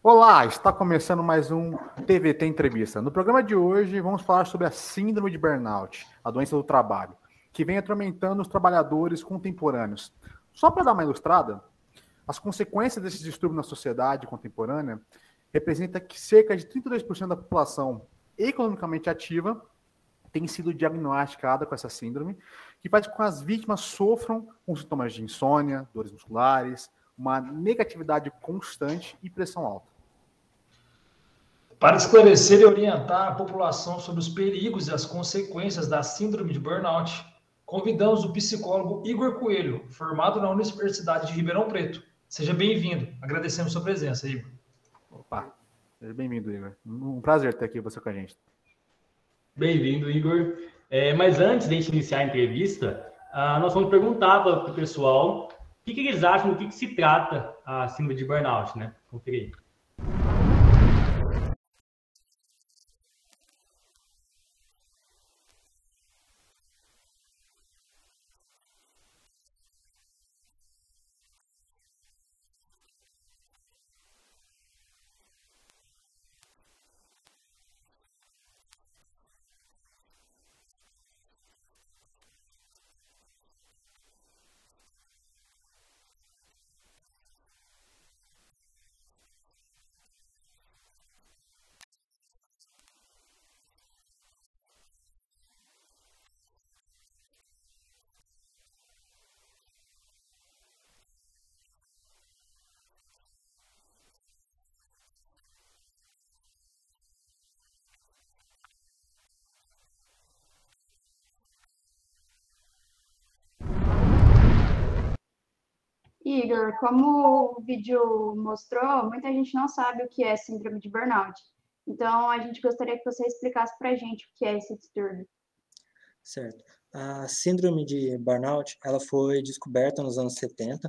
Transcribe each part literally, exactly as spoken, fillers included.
Olá, está começando mais um T V T Entrevista. No programa de hoje, vamos falar sobre a síndrome de burnout, a doença do trabalho, que vem atormentando os trabalhadores contemporâneos. Só para dar uma ilustrada, as consequências desse distúrbio na sociedade contemporânea representa que cerca de trinta e dois por cento da população economicamente ativa tem sido diagnosticada com essa síndrome, que faz com que as vítimas sofram com sintomas de insônia, dores musculares, uma negatividade constante e pressão alta. Para esclarecer e orientar a população sobre os perigos e as consequências da síndrome de burnout, convidamos o psicólogo Igor Coelho, formado na Universidade de Ribeirão Preto. Seja bem-vindo. Agradecemos sua presença, Igor. Opa, seja bem-vindo, Igor. Um prazer ter aqui você com a gente. Bem-vindo, Igor. É, mas antes de a gente iniciar a entrevista, ah, nós vamos perguntar para o pessoal o que, que eles acham, do que, que se trata a síndrome de burnout, né? Confira aí. Igor, como o vídeo mostrou, muita gente não sabe o que é síndrome de burnout. Então, a gente gostaria que você explicasse para a gente o que é esse distúrbio. Certo. A síndrome de burnout, ela foi descoberta nos anos setenta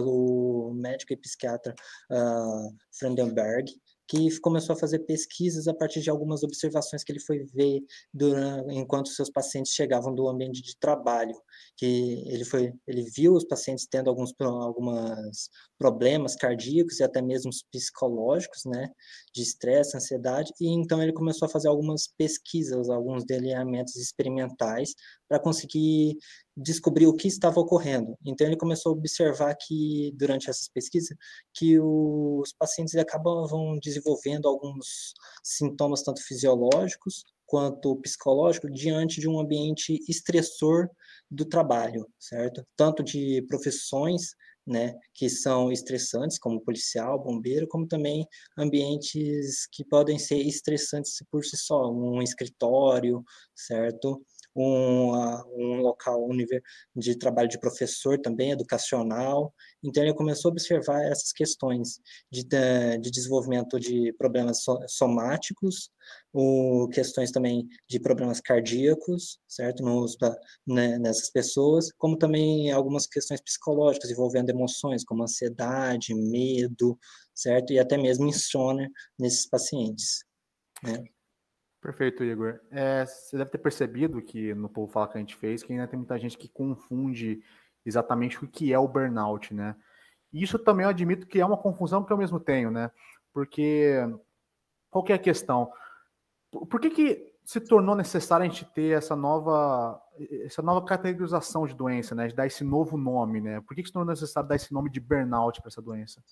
pelo médico e psiquiatra uh, Freudenberg, que começou a fazer pesquisas a partir de algumas observações que ele foi ver durante, enquanto seus pacientes chegavam do ambiente de trabalho, que ele foi, ele viu os pacientes tendo alguns algumas problemas cardíacos e até mesmo psicológicos, né, de estresse, ansiedade, e então ele começou a fazer algumas pesquisas, alguns delineamentos experimentais para conseguir descobrir o que estava ocorrendo. Então ele começou a observar que durante essas pesquisas que os pacientes acabavam desenvolvendo alguns sintomas tanto fisiológicos quanto psicológicos diante de um ambiente estressor do trabalho, certo? Tanto de profissões, né, que são estressantes, como policial, bombeiro, como também ambientes que podem ser estressantes por si só, um escritório, certo? Um, uh, um local de trabalho de professor também, educacional. Então, ele começou a observar essas questões de, de desenvolvimento de problemas somáticos, o, questões também de problemas cardíacos, certo? Nos, né, nessas pessoas, como também algumas questões psicológicas envolvendo emoções, como ansiedade, medo, certo? E até mesmo insônia nesses pacientes, né? Perfeito, Igor. É, você deve ter percebido que no Povo Fala que a gente fez, que ainda tem muita gente que confunde exatamente o que é o burnout, né? E isso também eu admito que é uma confusão que eu mesmo tenho, né? Porque qual que é a questão? Por que que se tornou necessário a gente ter essa nova, essa nova categorização de doença, né? De dar esse novo nome, né? Por que que se tornou necessário dar esse nome de burnout para essa doença?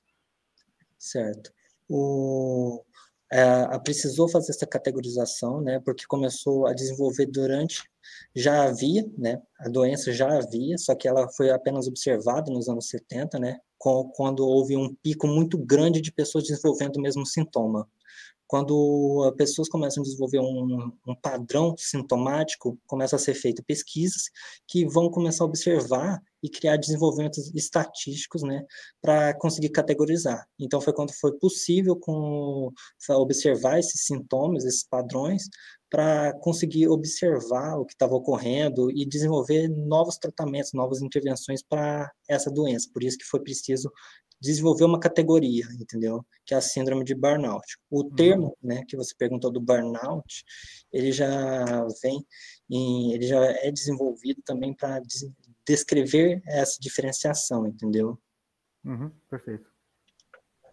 Certo. O... É, precisou fazer essa categorização, né, porque começou a desenvolver durante, já havia, né, a doença já havia, só que ela foi apenas observada nos anos setenta, né, com, quando houve um pico muito grande de pessoas desenvolvendo o mesmo sintoma. Quando pessoas começam a desenvolver um, um padrão sintomático, começam a ser feitas pesquisas que vão começar a observar e criar desenvolvimentos estatísticos, né, para conseguir categorizar. Então, foi quando foi possível com, observar esses sintomas, esses padrões, para conseguir observar o que estava ocorrendo e desenvolver novos tratamentos, novas intervenções para essa doença. Por isso que foi preciso desenvolver uma categoria, entendeu? Que é a síndrome de burnout. O termo, né, que você perguntou do burnout, ele já vem, em, ele já é desenvolvido também para des descrever essa diferenciação, entendeu? Uhum, perfeito.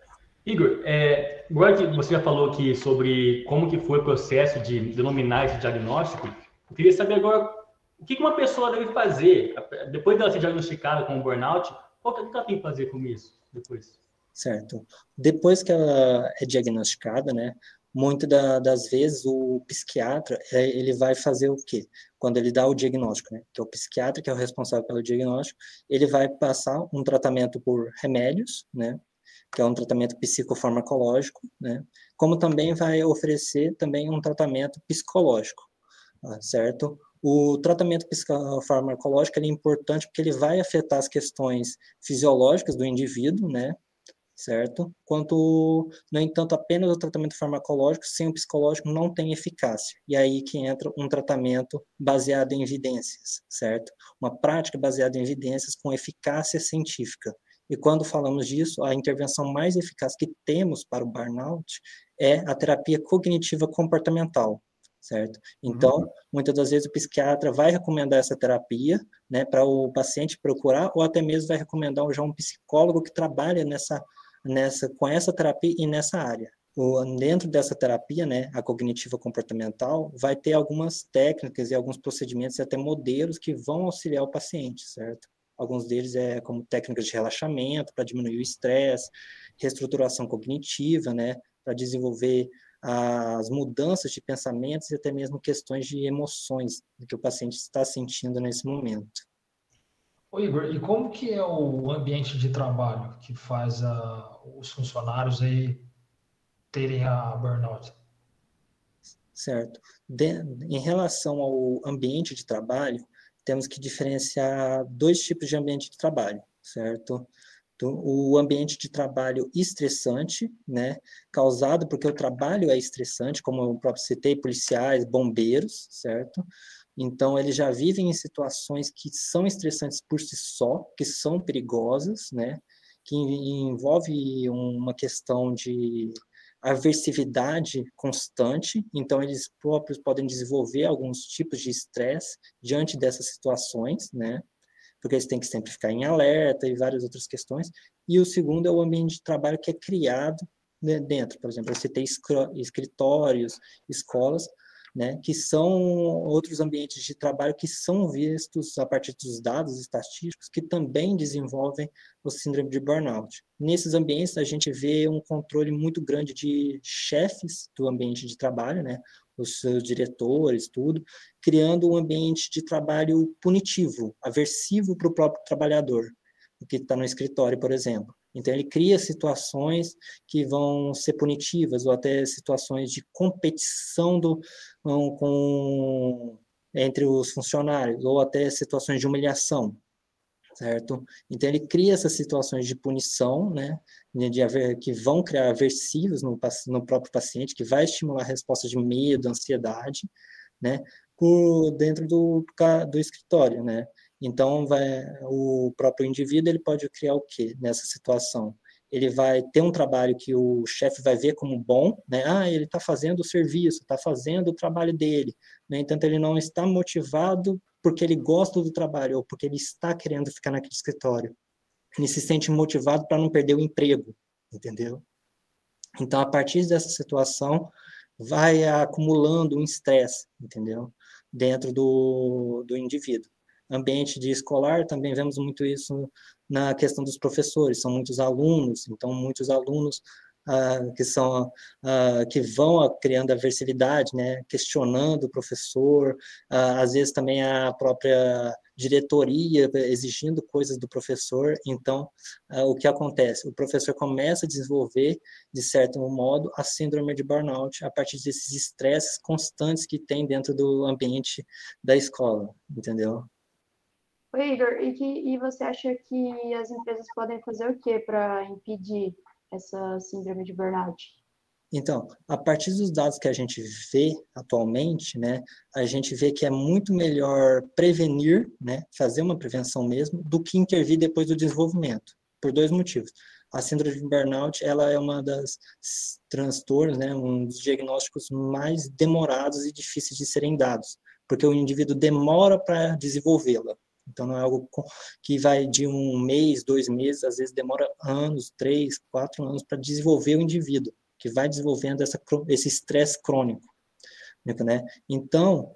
Igor, é, agora que você já falou aqui sobre como que foi o processo de denominar esse diagnóstico, eu queria saber agora o que uma pessoa deve fazer depois dela ser diagnosticada com burnout, o que ela tem que fazer com isso depois? Certo. Depois que ela é diagnosticada, né, muitas da, das vezes o psiquiatra, ele vai fazer o quê? Quando ele dá o diagnóstico, né, que é o psiquiatra que é o responsável pelo diagnóstico, ele vai passar um tratamento por remédios, né, que é um tratamento psicofarmacológico, né, como também vai oferecer também um tratamento psicológico, certo? O tratamento psicofarmacológico ele é importante porque ele vai afetar as questões fisiológicas do indivíduo, né, certo? Quanto, no entanto, apenas o tratamento farmacológico sem o psicológico não tem eficácia. E aí que entra um tratamento baseado em evidências, certo? Uma prática baseada em evidências com eficácia científica. E quando falamos disso, a intervenção mais eficaz que temos para o burnout é a terapia cognitiva comportamental, certo? Então, uhum. muitas das vezes o psiquiatra vai recomendar essa terapia, né, para o paciente procurar, ou até mesmo vai recomendar já um psicólogo que trabalha nessa Nessa, com essa terapia e nessa área. O, dentro dessa terapia, né, a cognitiva comportamental, vai ter algumas técnicas e alguns procedimentos e até modelos que vão auxiliar o paciente, certo? Alguns deles é como técnicas de relaxamento para diminuir o estresse, reestruturação cognitiva, né, para desenvolver as mudanças de pensamentos e até mesmo questões de emoções que o paciente está sentindo nesse momento. Ô Igor, e como que é o ambiente de trabalho que faz a, os funcionários aí terem a burnout? Certo. De, em relação ao ambiente de trabalho, temos que diferenciar dois tipos de ambiente de trabalho, certo? Então, o ambiente de trabalho estressante, né, causado porque o trabalho é estressante, como eu próprio citei, policiais, bombeiros, certo? Então, eles já vivem em situações que são estressantes por si só, que são perigosas, né? Que envolve uma questão de aversividade constante, então eles próprios podem desenvolver alguns tipos de estresse diante dessas situações, né? Porque eles têm que sempre ficar em alerta e várias outras questões. E o segundo é o ambiente de trabalho que é criado dentro, por exemplo, você tem escritórios, escolas, né, que são outros ambientes de trabalho que são vistos a partir dos dados estatísticos que também desenvolvem o síndrome de burnout. Nesses ambientes, a gente vê um controle muito grande de chefes do ambiente de trabalho, né, os seus diretores, tudo, criando um ambiente de trabalho punitivo, aversivo para o próprio trabalhador, que está no escritório, por exemplo. Então, ele cria situações que vão ser punitivas, ou até situações de competição do, um, com, entre os funcionários, ou até situações de humilhação, certo? Então, ele cria essas situações de punição, né, de haver, que vão criar aversivos no, no próprio paciente, que vai estimular a resposta de medo, ansiedade, né, por dentro do, do escritório, né? Então, vai, o próprio indivíduo ele pode criar o quê nessa situação? Ele vai ter um trabalho que o chefe vai ver como bom, né? Ah, ele está fazendo o serviço, está fazendo o trabalho dele. No entanto, ele não está motivado porque ele gosta do trabalho ou porque ele está querendo ficar naquele escritório. Ele se sente motivado para não perder o emprego, entendeu? Então, a partir dessa situação, vai acumulando um estresse, entendeu? Dentro do, do indivíduo. Ambiente de escolar, também vemos muito isso na questão dos professores, são muitos alunos, então muitos alunos ah, que são ah, que vão ah, criando aversividade, né, questionando o professor, ah, às vezes também a própria diretoria exigindo coisas do professor, então ah, o que acontece? O professor começa a desenvolver, de certo modo, a síndrome de burnout a partir desses estresses constantes que tem dentro do ambiente da escola, entendeu? Ô, Igor, e, que, e você acha que as empresas podem fazer o quê para impedir essa síndrome de burnout? Então, a partir dos dados que a gente vê atualmente, né, a gente vê que é muito melhor prevenir, né, fazer uma prevenção mesmo, do que intervir depois do desenvolvimento, por dois motivos. A síndrome de burnout, ela é uma das transtornos, né, um dos diagnósticos mais demorados e difíceis de serem dados, porque o indivíduo demora para desenvolvê-la. Então, não é algo que vai de um mês, dois meses, às vezes demora anos, três, quatro anos para desenvolver o indivíduo, que vai desenvolvendo essa, esse estresse crônico, né? Então,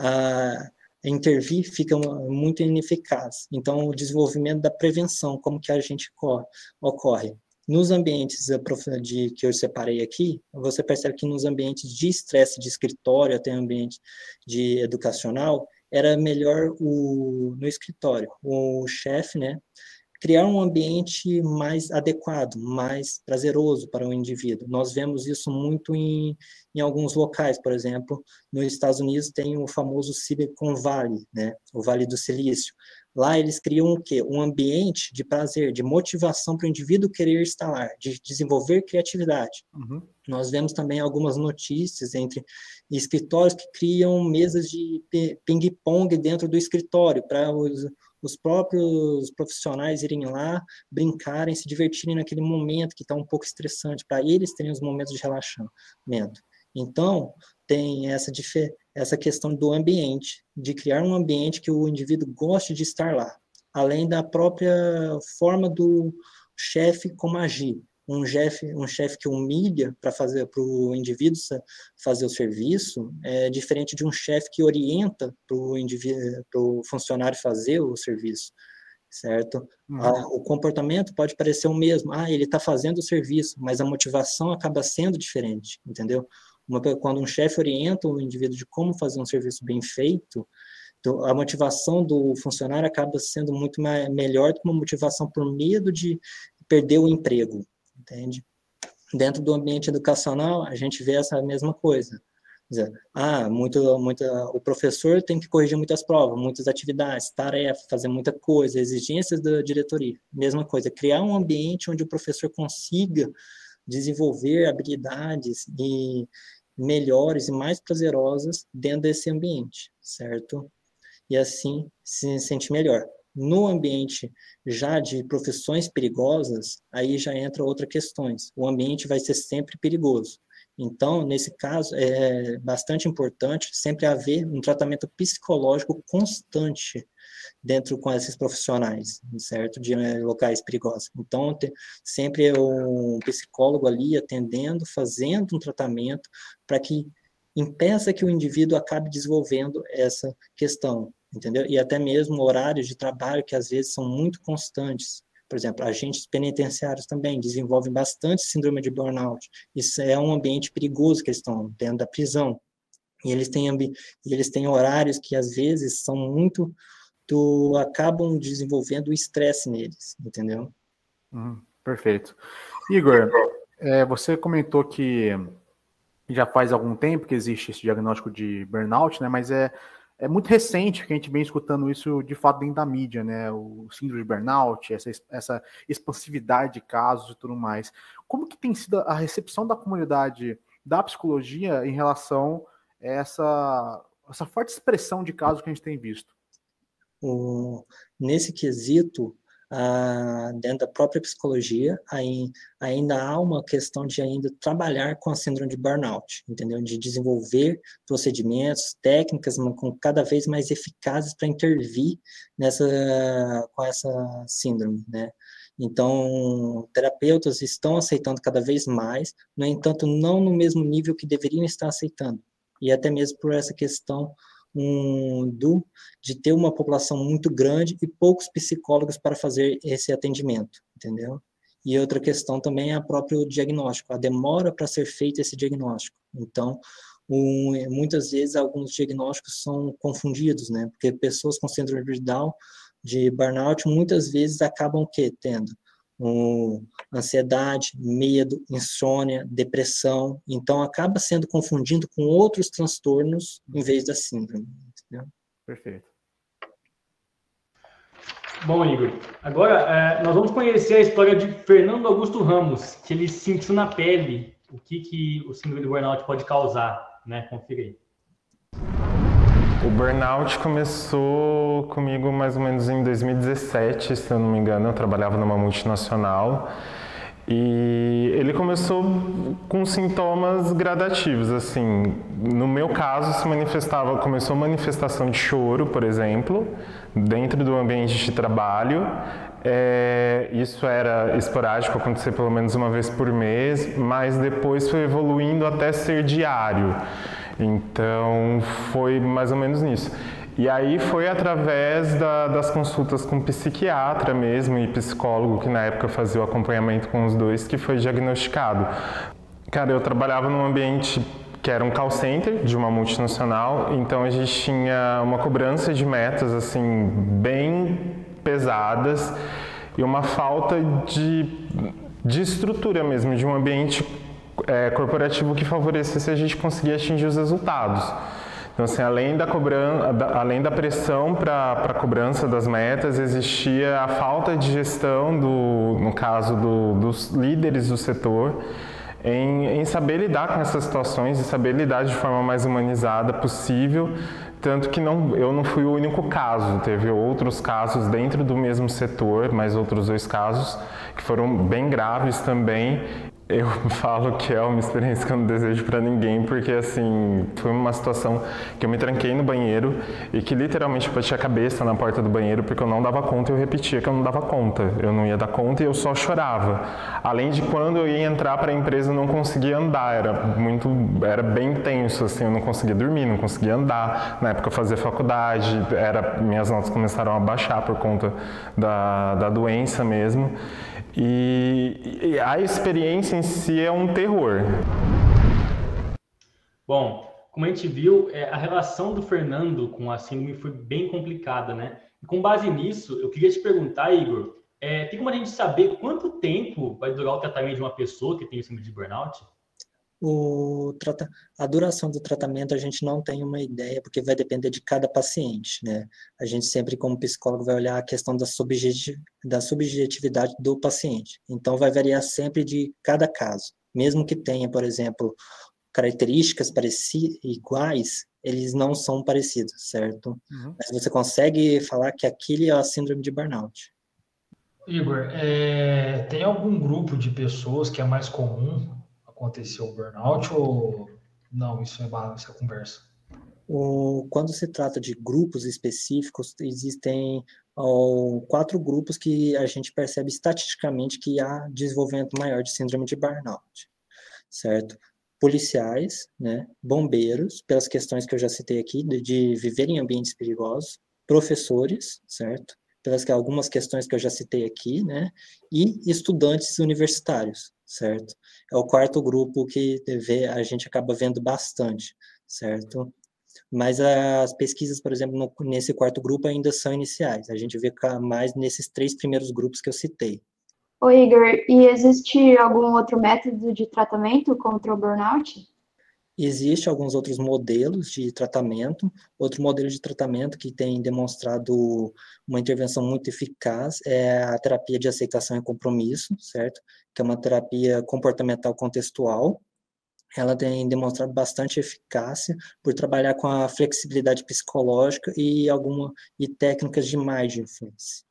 a intervir fica muito ineficaz. Então, o desenvolvimento da prevenção, como que a gente ocorre? Nos ambientes de, que eu separei aqui, você percebe que nos ambientes de estresse de escritório, até ambiente de educacional, era melhor o, no escritório, o chefe, né, criar um ambiente mais adequado, mais prazeroso para o indivíduo. Nós vemos isso muito em, em alguns locais, por exemplo, nos Estados Unidos tem o famoso Silicon Valley, né, o Vale do Silício. Lá eles criam o quê? Um ambiente de prazer, de motivação para o indivíduo querer estar lá, de desenvolver criatividade. Uhum. Nós vemos também algumas notícias entre escritórios que criam mesas de ping-pong dentro do escritório, para os, os próprios profissionais irem lá, brincarem, se divertirem naquele momento que está um pouco estressante, para eles terem os momentos de relaxamento. Então, tem essa, essa questão do ambiente, de criar um ambiente que o indivíduo goste de estar lá, além da própria forma do chefe como agir. Um chefe um chefe que humilha para fazer para o indivíduo fazer o serviço é diferente de um chefe que orienta para o indivíduo, para o funcionário fazer o serviço, certo? Uhum. Ah, o comportamento pode parecer o mesmo, ah, ele está fazendo o serviço, mas a motivação acaba sendo diferente, entendeu? Uma, quando um chefe orienta o indivíduo de como fazer um serviço bem feito, então a motivação do funcionário acaba sendo muito mais, melhor do que uma motivação por medo de perder o emprego, entende? Dentro do ambiente educacional, a gente vê essa mesma coisa. Quer dizer, ah, muito, muito, o professor tem que corrigir muitas provas, muitas atividades, tarefas, fazer muita coisa, exigências da diretoria. Mesma coisa, criar um ambiente onde o professor consiga desenvolver habilidades e melhores e mais prazerosas dentro desse ambiente, certo? E assim se sente melhor. No ambiente já de profissões perigosas, aí já entra outras questões. O ambiente vai ser sempre perigoso. Então, nesse caso, é bastante importante sempre haver um tratamento psicológico constante dentro com esses profissionais, certo? De locais perigosos. Então, ter sempre um psicólogo ali atendendo, fazendo um tratamento para que impeça que o indivíduo acabe desenvolvendo essa questão, entendeu? E até mesmo horários de trabalho que às vezes são muito constantes. Por exemplo, agentes penitenciários também desenvolvem bastante síndrome de burnout. Isso é um ambiente perigoso que eles estão dentro da prisão. E eles têm, e eles têm horários que às vezes são muito... Tu, acabam desenvolvendo o estresse neles, entendeu? Hum, perfeito. Igor, é, você comentou que já faz algum tempo que existe esse diagnóstico de burnout, né? Mas é, é muito recente que a gente vem escutando isso de fato dentro da mídia, né? O síndrome de burnout, essa, essa expansividade de casos e tudo mais. Como que tem sido a recepção da comunidade da psicologia em relação a essa, essa forte expressão de casos que a gente tem visto? O, nesse quesito, ah, dentro da própria psicologia, aí, ainda há uma questão de ainda trabalhar com a síndrome de burnout, entendeu? De desenvolver procedimentos, técnicas com cada vez mais eficazes para intervir nessa, com essa síndrome, né? Então, terapeutas estão aceitando cada vez mais, no entanto, não no mesmo nível que deveriam estar aceitando. E até mesmo por essa questão Um, do, de ter uma população muito grande e poucos psicólogos para fazer esse atendimento, entendeu? E outra questão também é o próprio diagnóstico, a demora para ser feito esse diagnóstico. Então, um, muitas vezes alguns diagnósticos são confundidos, né? Porque pessoas com síndrome de Down, de burnout, muitas vezes acabam que tendo um, ansiedade, medo, insônia, depressão, então acaba sendo confundido com outros transtornos em vez da síndrome. Entendeu? Perfeito. Bom, Igor, agora é, nós vamos conhecer a história de Fernando Augusto Ramos, que ele sentiu na pele o que, que o síndrome do burnout pode causar, né? Confira aí. O burnout começou comigo mais ou menos em dois mil e dezessete, se eu não me engano. Eu trabalhava numa multinacional E ele começou com sintomas gradativos, assim, no meu caso se manifestava, começou manifestação de choro, por exemplo, dentro do ambiente de trabalho. É, isso era esporádico, acontecer pelo menos uma vez por mês, mas depois foi evoluindo até ser diário, então foi mais ou menos nisso. E aí foi através da, das consultas com psiquiatra mesmo e psicólogo, que na época fazia o acompanhamento com os dois, que foi diagnosticado. Cara, eu trabalhava num ambiente que era um call center de uma multinacional, então a gente tinha uma cobrança de metas assim bem pesadas e uma falta de, de estrutura mesmo, de um ambiente é, corporativo que favorecesse a gente conseguir atingir os resultados. Então, assim, além da, cobrança, além da pressão para a cobrança das metas, existia a falta de gestão, do, no caso do, dos líderes do setor, em, em saber lidar com essas situações e saber lidar de forma mais humanizada possível, tanto que não, eu não fui o único caso, teve outros casos dentro do mesmo setor, mais outros dois casos que foram bem graves também. Eu falo que é uma experiência que eu não desejo para ninguém, porque assim, foi uma situação que eu me tranquei no banheiro e que literalmente eu bati a cabeça na porta do banheiro porque eu não dava conta e eu repetia que eu não dava conta. Eu não ia dar conta e eu só chorava. Além de quando eu ia entrar para a empresa eu não conseguia andar, era muito, era bem tenso, assim, eu não conseguia dormir, não conseguia andar. Na época eu fazia faculdade, era, minhas notas começaram a baixar por conta da, da doença mesmo. E, e a experiência em si é um terror. Bom, como a gente viu, é, a relação do Fernando com a síndrome foi bem complicada, né? E com base nisso, eu queria te perguntar, Igor, é, tem como a gente saber quanto tempo vai durar o tratamento de uma pessoa que tem síndrome de burnout? O trata... A duração do tratamento a gente não tem uma ideia, porque vai depender de cada paciente, né? A gente sempre, como psicólogo, vai olhar a questão da, subjetiv... da subjetividade do paciente. Então, vai variar sempre de cada caso. Mesmo que tenha, por exemplo, características parecidas, iguais, eles não são parecidos, certo? Uhum. Mas você consegue falar que aquele é a síndrome de burnout. Igor, é... tem algum grupo de pessoas que é mais comum aconteceu o burnout ou não? Isso é, isso é conversa. O, quando se trata de grupos específicos, existem ó, quatro grupos que a gente percebe estatisticamente que há desenvolvimento maior de síndrome de burnout, certo? Policiais, né, bombeiros, pelas questões que eu já citei aqui, de, de viver em ambientes perigosos, professores, certo? Pelas que, algumas questões que eu já citei aqui, né, e estudantes universitários, certo? É o quarto grupo que vê, a gente acaba vendo bastante, certo? Mas as pesquisas, por exemplo, no, nesse quarto grupo ainda são iniciais. A gente vê mais nesses três primeiros grupos que eu citei. Ô Igor, e existe algum outro método de tratamento contra o burnout? Existem alguns outros modelos de tratamento. Outro modelo de tratamento que tem demonstrado uma intervenção muito eficaz é a terapia de aceitação e compromisso, certo? Que é uma terapia comportamental contextual. Ela tem demonstrado bastante eficácia por trabalhar com a flexibilidade psicológica e, alguma, e técnicas de mindfulness.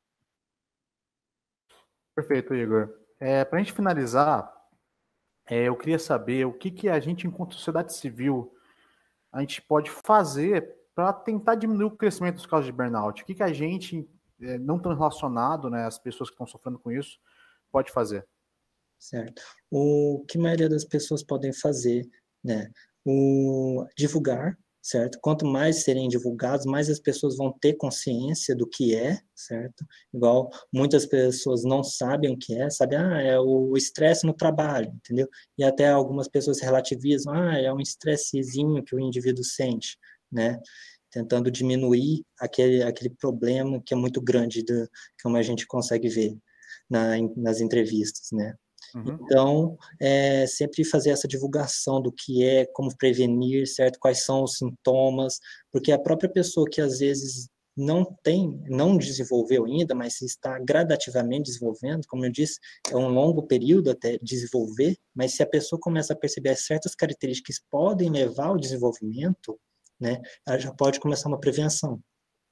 Perfeito, Igor. É, para a gente finalizar, É, eu queria saber o que, que a gente, enquanto sociedade civil, a gente pode fazer para tentar diminuir o crescimento dos casos de burnout. O que, que a gente, é, não tão relacionado, né, as pessoas que estão sofrendo com isso, pode fazer? Certo. O que a maioria das pessoas podem fazer, né? O divulgar, certo? Quanto mais serem divulgados, mais as pessoas vão ter consciência do que é, certo? Igual muitas pessoas não sabem o que é, sabem, ah, é o estresse no trabalho, entendeu? E até algumas pessoas relativizam, ah, é um estressezinho que o indivíduo sente, né? Tentando diminuir aquele, aquele problema que é muito grande, do, como a gente consegue ver na, nas entrevistas, né? Uhum. Então, é, sempre fazer essa divulgação do que é, como prevenir, certo? Quais são os sintomas, porque a própria pessoa que às vezes não tem, não desenvolveu ainda, mas está gradativamente desenvolvendo, como eu disse, é um longo período até desenvolver, mas se a pessoa começa a perceber certas características que podem levar ao desenvolvimento, né, ela já pode começar uma prevenção.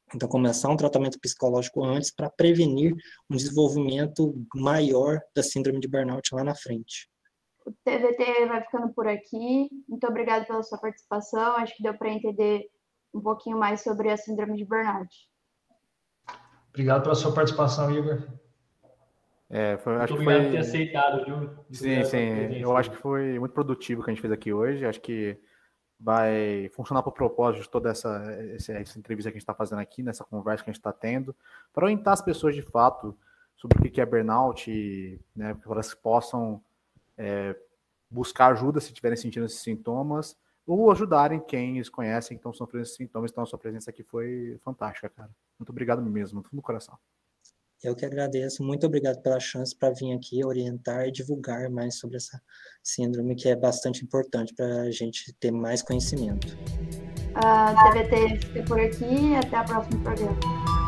Então, começar um tratamento psicológico antes para prevenir um desenvolvimento maior da síndrome de burnout lá na frente. O T V T vai ficando por aqui. Muito obrigada pela sua participação. Acho que deu para entender um pouquinho mais sobre a síndrome de burnout. Obrigado pela sua participação, Igor. É, foi, Muito acho que obrigado foi... por ter aceitado, viu? Muito Sim, sim. Eu acho que foi muito produtivo o que a gente fez aqui hoje. Acho que vai funcionar para o propósito de toda essa, essa, essa entrevista que a gente está fazendo aqui, nessa conversa que a gente está tendo, para orientar as pessoas de fato sobre o que é burnout, e, né, para elas possam é, buscar ajuda se estiverem sentindo esses sintomas, ou ajudarem quem eles conhecem que estão sofrendo esses sintomas. Então, a sua presença aqui foi fantástica, cara. Muito obrigado mesmo, do fundo do coração. Eu que agradeço. Muito obrigado pela chance para vir aqui orientar e divulgar mais sobre essa síndrome, que é bastante importante para a gente ter mais conhecimento. A T V T fica por aqui e até o próximo programa.